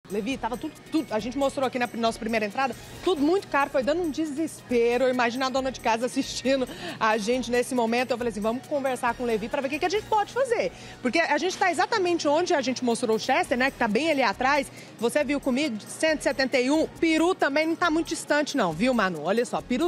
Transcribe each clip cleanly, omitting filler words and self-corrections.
Levi, tava tudo, a gente mostrou aqui na nossa primeira entrada, tudo muito caro, foi dando um desespero. Eu imagino a dona de casa assistindo a gente nesse momento. Eu falei assim, vamos conversar com o Levi para ver o que a gente pode fazer. Porque a gente tá exatamente onde a gente mostrou o Chester, né, que tá bem ali atrás. Você viu comigo, 171, peru também não tá muito distante não, viu, Manu? Olha só, peru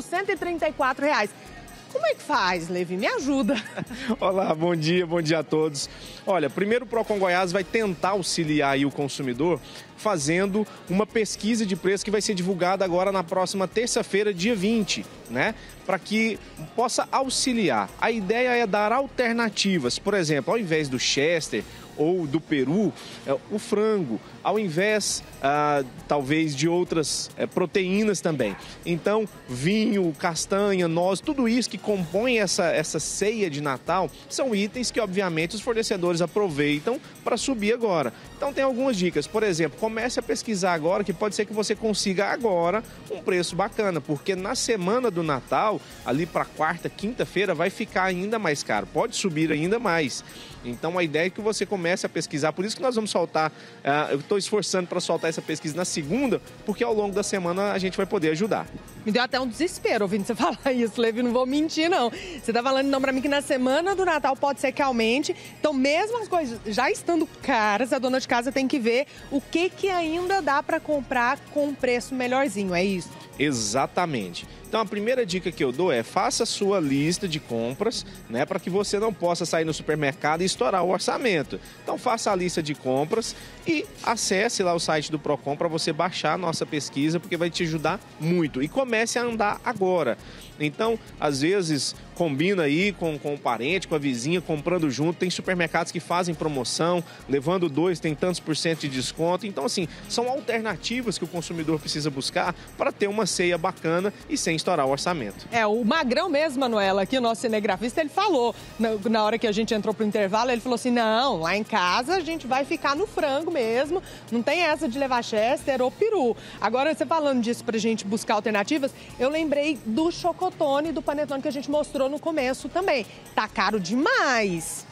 R$134. Como é que faz, Levi? Me ajuda. Olá, bom dia a todos. Olha, primeiro o Procon Goiás vai tentar auxiliar aí o consumidor fazendo uma pesquisa de preço que vai ser divulgada agora na próxima terça-feira, dia 20, né? Para que possa auxiliar. A ideia é dar alternativas. Por exemplo, ao invés do Chester ou do peru, o frango, ao invés, talvez, de outras proteínas também. Então, vinho, castanha, noz, tudo isso que compõe essa ceia de Natal são itens que, obviamente, os fornecedores aproveitam para subir agora. Então, tem algumas dicas. Por exemplo, comece a pesquisar agora, que pode ser que você consiga agora um preço bacana, porque na semana do Natal, ali para quarta, quinta-feira, vai ficar ainda mais caro. Pode subir ainda mais. Então, a ideia é que você comece a pesquisar. Por isso que nós vamos soltar, eu estou esforçando para soltar essa pesquisa na segunda, porque ao longo da semana a gente vai poder ajudar. Me deu até um desespero ouvindo você falar isso, Levi, não vou mentir, não. Você tá falando então para mim que na semana do Natal pode ser que aumente. Então, mesmo as coisas já estando caras, a dona de casa tem que ver o que ainda dá para comprar com um preço melhorzinho, é isso? Exatamente. Então, a primeira dica que eu dou é faça a sua lista de compras, né, para que você não possa sair no supermercado e estourar o orçamento. Então, faça a lista de compras e acesse lá o site do Procon para você baixar a nossa pesquisa, porque vai te ajudar muito. E comece a andar agora. Então, às vezes, combina aí com o parente, com a vizinha, comprando junto. Tem supermercados que fazem promoção, levando 2, tem tantos por cento de desconto. Então, assim, são alternativas que o consumidor precisa buscar para ter uma ceia bacana e sem estourar o orçamento. O Magrão mesmo, Manuela, aqui o nosso cinegrafista, ele falou, na hora que a gente entrou pro intervalo, ele falou assim, não, lá em casa a gente vai ficar no frango mesmo, não tem essa de levar Chester ou peru. Agora, você falando disso pra gente buscar alternativas, eu lembrei do chocotone, do panetone que a gente mostrou no começo também. Tá caro demais.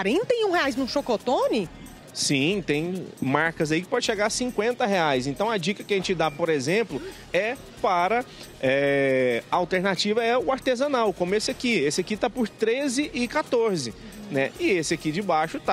R$41 num chocotone? Sim, tem marcas aí que pode chegar a R$50. Então, a dica que a gente dá, por exemplo, é para a alternativa é o artesanal, como esse aqui. Esse aqui está por R$13,14. Né? E esse aqui de baixo está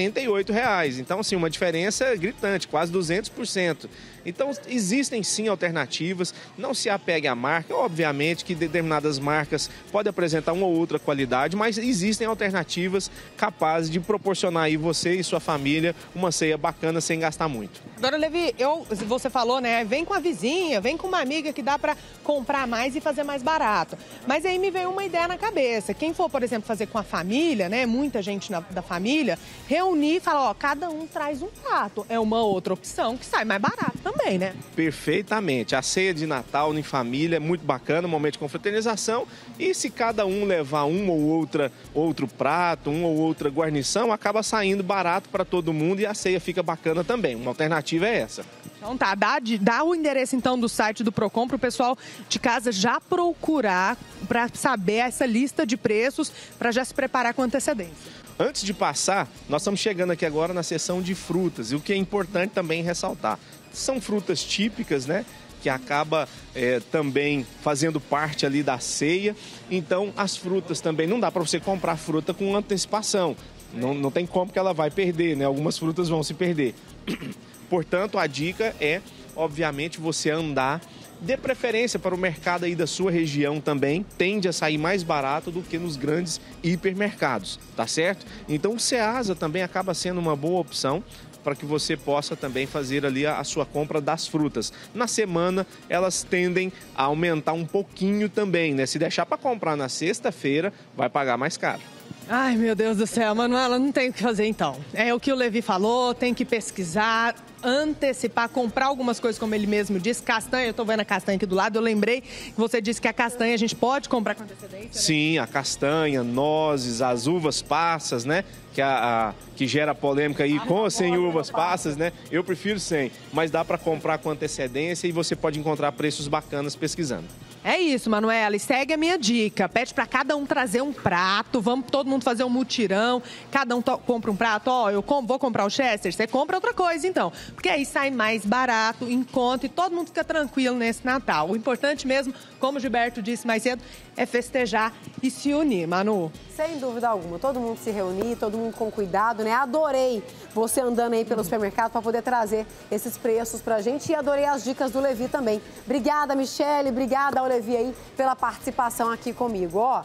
R$48. Então, assim, uma diferença gritante, quase 200%. Então, existem sim alternativas, não se apegue à marca. Obviamente que determinadas marcas podem apresentar uma ou outra qualidade, mas existem alternativas capazes de proporcionar aí você e sua família uma ceia bacana sem gastar muito. Agora, Levi, você falou, né? Vem com a vizinha, vem com uma amiga que dá para comprar mais e fazer mais barato. Mas aí me veio uma ideia na cabeça. Quem for, por exemplo, fazer com a família, né? Muita gente da família, reunir e falar, ó, cada um traz um prato. É uma outra opção que sai mais barato também, né? Perfeitamente. A ceia de Natal em família é muito bacana, um momento de confraternização. E se cada um levar uma ou outro prato, uma ou outra guarnição, acaba saindo barato para todo mundo e a ceia fica bacana também. Uma alternativa é essa. Então tá, dá o endereço então do site do Procon para o pessoal de casa já procurar para saber essa lista de preços, para já se preparar com antecedência. Antes de passar, nós estamos chegando aqui agora na seção de frutas, e o que é importante também ressaltar, são frutas típicas, né? Que acaba também fazendo parte ali da ceia. Então, as frutas também, não dá para você comprar fruta com antecipação. Não tem como que ela vai perder, né? Algumas frutas vão se perder. Portanto, a dica é, obviamente, você andar, dê preferência para o mercado aí da sua região também, tende a sair mais barato do que nos grandes hipermercados, tá certo? Então, o Ceasa também acaba sendo uma boa opção para que você possa também fazer ali a sua compra das frutas. Na semana, elas tendem a aumentar um pouquinho também, né? Se deixar para comprar na sexta-feira, vai pagar mais caro. Ai, meu Deus do céu, Manuela, não tem o que fazer então. É o que o Levi falou, tem que pesquisar, antecipar, comprar algumas coisas, como ele mesmo disse. Castanha, eu tô vendo a castanha aqui do lado, eu lembrei que você disse que a castanha a gente pode comprar com antecedência, né? Sim, a castanha, nozes, as uvas passas, né? Que gera polêmica aí com ou sem uvas passas, né? Eu prefiro sem, mas dá para comprar com antecedência e você pode encontrar preços bacanas pesquisando. É isso, Manuela, e segue a minha dica. Pede para cada um trazer um prato, vamos todo mundo fazer um mutirão, cada um compra um prato. Ó, vou comprar o Chester, você compra outra coisa então. Porque aí sai mais barato, em conta e todo mundo fica tranquilo nesse Natal. O importante mesmo, como o Gilberto disse mais cedo, é festejar e se unir, Manu. Sem dúvida alguma, todo mundo se reunir, todo mundo com cuidado, né? Adorei você andando aí pelo supermercado para poder trazer esses preços pra gente e adorei as dicas do Levi também. Obrigada, Michele, obrigada ao Levi aí pela participação aqui comigo, ó.